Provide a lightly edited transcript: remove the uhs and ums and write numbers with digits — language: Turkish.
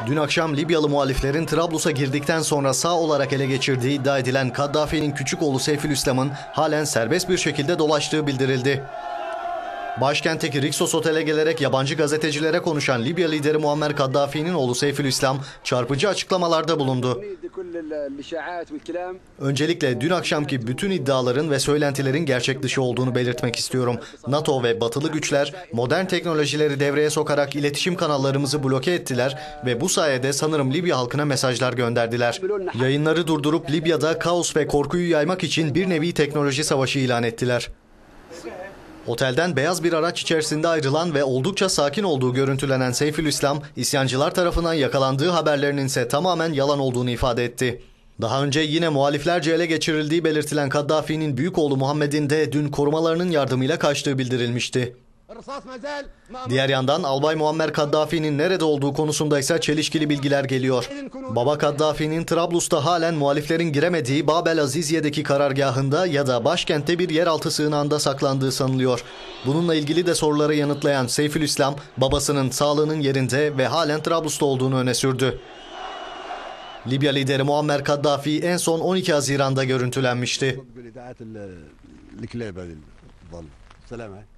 Dün akşam Libyalı muhaliflerin Trablus'a girdikten sonra sağ olarak ele geçirdiği iddia edilen Kaddafi'nin küçük oğlu Seyfülislam'ın halen serbest bir şekilde dolaştığı bildirildi. Başkentteki Rixos Otel'e gelerek yabancı gazetecilere konuşan Libya lideri Muammer Kaddafi'nin oğlu Seyfülislam çarpıcı açıklamalarda bulundu. Öncelikle dün akşamki bütün iddiaların ve söylentilerin gerçek dışı olduğunu belirtmek istiyorum. NATO ve batılı güçler modern teknolojileri devreye sokarak iletişim kanallarımızı bloke ettiler ve bu sayede sanırım Libya halkına mesajlar gönderdiler. Yayınları durdurup Libya'da kaos ve korkuyu yaymak için bir nevi teknoloji savaşı ilan ettiler. Otelden beyaz bir araç içerisinde ayrılan ve oldukça sakin olduğu görüntülenen Seyfülislam, isyancılar tarafından yakalandığı haberlerinin ise tamamen yalan olduğunu ifade etti. Daha önce yine muhaliflerce ele geçirildiği belirtilen Kaddafi'nin büyük oğlu Muhammed'in de dün korumalarının yardımıyla kaçtığı bildirilmişti. Diğer yandan Albay Muammer Kaddafi'nin nerede olduğu konusunda ise çelişkili bilgiler geliyor. Baba Kaddafi'nin Trablus'ta halen muhaliflerin giremediği Bab el Aziziye'deki karargahında ya da başkentte bir yeraltı sığınağında saklandığı sanılıyor. Bununla ilgili de soruları yanıtlayan Seyfülislam, babasının sağlığının yerinde ve halen Trablus'ta olduğunu öne sürdü. Libya lideri Muammer Kaddafi en son 12 Haziran'da görüntülenmişti.